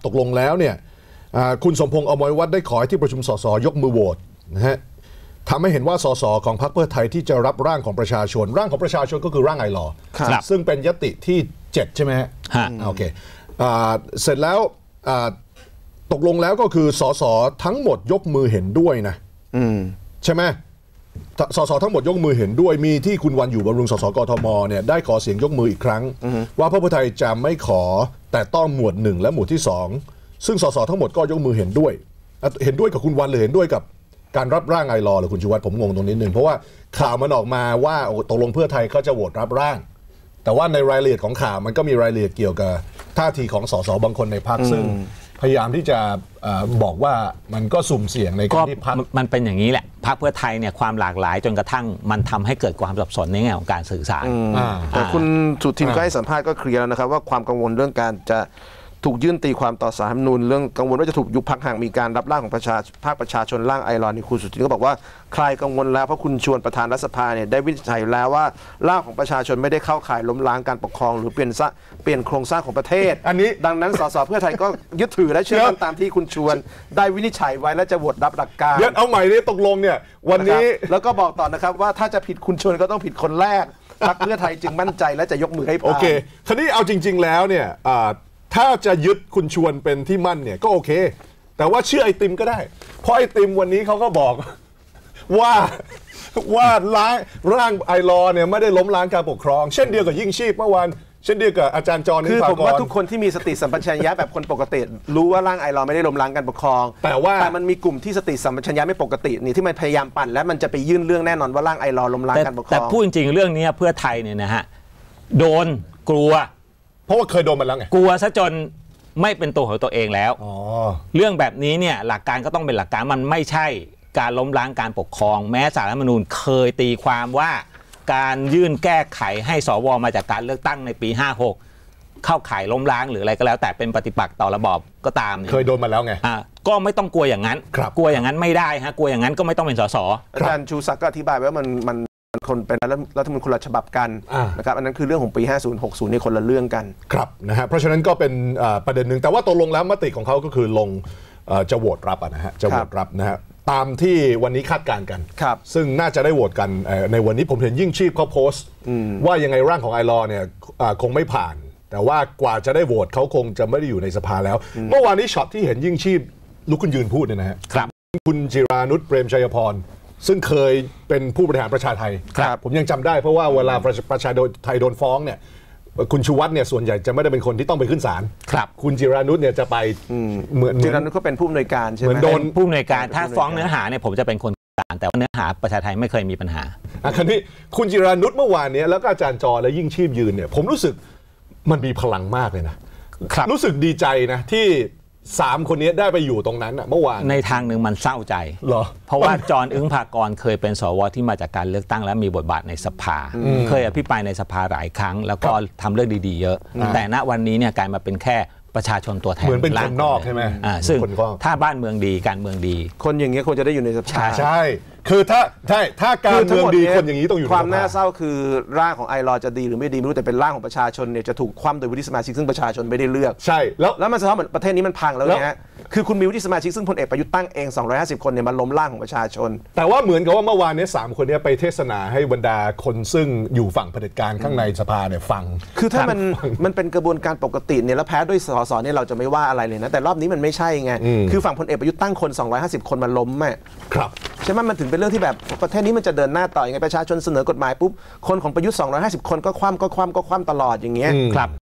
ตกลงแล้วเนี่ยคุณสมพงษ์อมรวัฒน์ได้ขอให้ที่ประชุมสสยกมือโหวตนะฮะทำให้เห็นว่าสสของพรรคเพื่อไทยที่จะรับร่างของประชาชนร่างของประชาชนก็คือร่างไอลอว์ซึ่งเป็นยติที่7ใช่ไหมฮะโอเคเสร็จแล้วตกลงแล้วก็คือสสทั้งหมดยกมือเห็นด้วยนะใช่ไหมสสทั้งหมดยกมือเห็นด้วยมีที่คุณวันอยู่บำรุงสสกทมเนี่ยได้ขอเสียงยกมืออีกครั้งว่าพรรคเพื่อไทยจะไม่ขอแต่ต้องหมวด1และหมวดที่2ซึ่งสสทั้งหมดก็ยกมือเห็นด้วยกับคุณวันหรือเห็นด้วยกับการรับร่างไอลอว์หรือคุณชูวัฒน์ผมงงตรงนี้นึงเพราะว่าข่าวมันออกมาว่าตกลงเพื่อไทยเขาจะโหวตรับร่างแต่ว่าในรายละเอียดของข่าวมันก็มีรายละเอียดเกี่ยวกับท่าทีของสสบางคนในพรรคซึ่งพยายามที่จะบอกว่ามันก็สุ่มเสี่ยงในการที่พรรคมันเป็นอย่างนี้แหละพรรคเพื่อไทยเนี่ยความหลากหลายจนกระทั่งมันทำให้เกิดความสับสนในแง่ของการสื่อสารแต่คุณสุทินก็ให้สัมภาษณ์ก็เคลียร์แล้วนะครับว่าความกังวลเรื่องการจะถูกยื่นตีความต่อศาลรัฐธรรมนูญเรื่องกังวลว่าจะถูกยุบพรรคหากมีการรับร่างของภาคประชาชนร่างไอลอว์นี่คุณสุทินก็บอกว่าคลายกังวลแล้วเพราะคุณชวนประธานรัฐสภาเนี่ยได้วินิจฉัยแล้วว่าร่างของประชาชนไม่ได้เข้าข่ายล้มล้างการปกครองหรือเปลี่ยนโครงสร้างของประเทศอันนี้ดังนั้นสสเพื่อไทยก็ยึดถือและเชื่อมั่นตามที่คุณชวนได้วินิจฉัยไว้และจะโหวตรับหลักการเอาใหม่นี่ตกลงเนี่ยวันนี้แล้วก็บอกต่อนะครับว่าถ้าจะผิดคุณชวนก็ต้องผิดคนแรกพรรคเพื่อไทยจึงมั่นใจและจะยกมือให้ผ่านโอเคคราวนี้เอาจริงๆแล้วเนี่ยถ้าจะยึดคุณชวนเป็นที่มั่นเนี่ยก็โอเคแต่ว่าเชื่อไอติมก็ได้เพราะไอติมวันนี้เขาก็บอกว่าร่างไอลอว์เนี่ยไม่ได้ล้มล้างการปกครองเช่นเดียวกับยิ่งชีพเมื่อวานเช่นเดียวกับอาจารย์จรคือผมว่าทุกคนที่มีสติสัมปชัญญะแบบคนปกติรู้ว่าร่างไอลอว์ไม่ได้ล้มล้างการปกครองแต่มันมีกลุ่มที่สติสัมปชัญญะไม่ปกตินี่ที่มันพยายามปั่นและมันจะไปยื่นเรื่องแน่นอนว่าร่างไอลอว์ล้มล้างการปกครองแต่พูดจริงเรื่องนี้เพื่อไทยเนี่ยนะฮะโดนกลัวเพราะว่าเคยโดนมาแล้วไงกลัวซะจนไม่เป็นตัวของตัวเองแล้วเรื่องแบบนี้เนี่ยหลักการก็ต้องเป็นหลักการมันไม่ใช่การล้มล้างการปกครองแม้ศาลรัฐธรรมนูญเคยตีความว่าการยื่นแก้ไขให้สวมาจากการเลือกตั้งในปี56เข้าข่ายล้มล้างหรืออะไรก็แล้วแต่เป็นปฏิปักษ์ต่อระบอบก็ตามเคยโดนมาแล้วไงก็ไม่ต้องกลัวอย่างนั้นกลัวอย่างนั้นไม่ได้ฮะกลัวอย่างนั้นก็ไม่ต้องเป็นสสอาจารย์ชูศักดิ์ก็อธิบายไว้ว่ามันคนเป็นรัฐธรรมนูญคนละฉบับกันนะครับอันนั้นคือเรื่องของปี50-60ในคนละเรื่องกันครับนะฮะเพราะฉะนั้นก็เป็นประเด็นหนึ่งแต่ว่าตกลงแล้วมติของเขาก็คือลงจะโหวตรับนะฮะจะโหวตรับนะฮะตามที่วันนี้คาดการณ์กันซึ่งน่าจะได้โหวตกันในวันนี้ผมเห็นยิ่งชีพเขาโพสต์ว่ายังไงร่างของไอลอว์เนี่ยคงไม่ผ่านแต่ว่ากว่าจะได้โหวตเขาคงจะไม่ได้อยู่ในสภาแล้วเมื่อวานนี้ช็อตที่เห็นยิ่งชีพลุกขึ้นยืนพูดเนี่ยนะฮะคุณจิรานุชเปรมชัยพรซึ่งเคยเป็นผู้บริหารประชาไทยผมยังจำได้เพราะว่าเวลาประชาไทยโดนฟ้องเนี่ยคุณชูวัฒน์เนี่ยส่วนใหญ่จะไม่ได้เป็นคนที่ต้องไปขึ้นศาลคุณจิรานุชเนี่ยจะไปเหมือนจิรานุชก็เป็นผู้อำนวยการใช่ไหมเหมือนโดนผู้อำนวยการถ้าฟ้องเนื้อหาเนี่ยผมจะเป็นคนกลางแต่ว่าเนื้อหาประชาไทยไม่เคยมีปัญหาคราวนี้คุณจิรานุชเมื่อวานนี้แล้วก็อาจารย์จอและยิ่งชีพยืนเนี่ยผมรู้สึกมันมีพลังมากเลยนะรู้สึกดีใจนะที่3คนนี้ได้ไปอยู่ตรงนั้นเมื่อวานในทางหนึ่งมันเศร้าใจเพราะว่าจรอึ้งภากรเคยเป็นสวที่มาจากการเลือกตั้งและมีบทบาทในสภาเคยอภิปรายในสภาหลายครั้งแล้วก็ทำเรื่องดีๆเยอะแต่ณวันนี้เนี่ยกลายมาเป็นแค่ประชาชนตัวแทนเหมือนเป็นคนนอกใช่ไหมซึ่งถ้าบ้านเมืองดีการเมืองดีคนอย่างเงี้ยควรจะได้อยู่ในสภาใช่คือถ้าการเมืองดีคนอย่างนี้ต้องอยู่ในสภาความน่าเศร้าคือร่างของไอลอว์จะดีหรือไม่ดีไม่รู้แต่เป็นร่างของประชาชนเนี่ยจะถูกคว่ำโดยวุฒิสมาชิกซึ่งประชาชนไม่ได้เลือกใช่แล้วมันสะท้อนเหมือนประเทศนี้มันพังแล้วนะฮะคือคุณมีวุฒิสมาชิกซึ่งพลเอกประยุทธ์ตั้งเอง250คนเนี่ยมันล้มร่างของประชาชนแต่ว่าเหมือนกับว่าเมื่อวานนี้3คนนี้ไปเทศนาให้บรรดาคนซึ่งอยู่ฝั่งเผด็จการข้างในสภาเนี่ยฟังคือถ้ามันเป็นกระบวนการปกติเนี่ยแล้วแพ้ด้วยสสเนี่ยเราจะไม่ว่าอะไรเลยนะแต่รอบนี้มันไม่ใช่ไงคือฝั่งพลเอกประยุทธ์ตั้งคน250คนมาล้มครับใช่ไหมมันถึงเป็นเรื่องที่แบบประเทศนี้มันจะเดินหน้าต่อยังไงประชาชนเสนอกฎหมายปุ๊บคนของประยุทธ์250คนก็คว่ำตลอดอย่างเงี้ยครับ